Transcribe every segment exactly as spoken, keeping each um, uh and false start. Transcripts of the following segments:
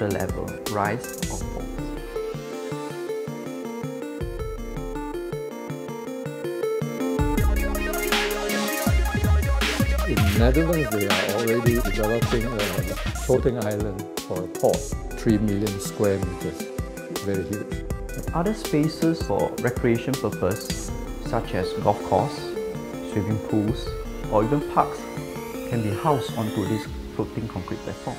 water level rise or fall. In the Netherlands, they are already developing a floating island for a port, three million square meters, very huge. Other spaces for recreation purpose, such as golf course, swimming pools, or even parks, can be housed onto this floating concrete platform.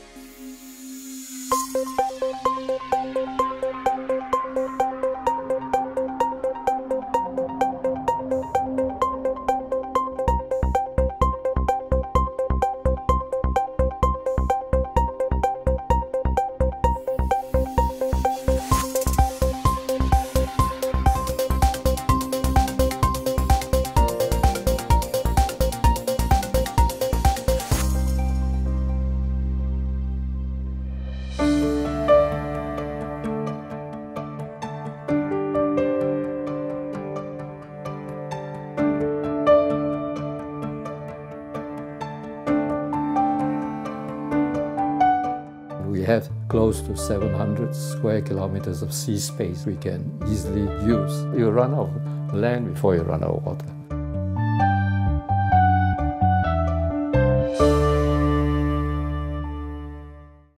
We have close to seven hundred square kilometers of sea space we can easily use. You run out of land before you run out of water.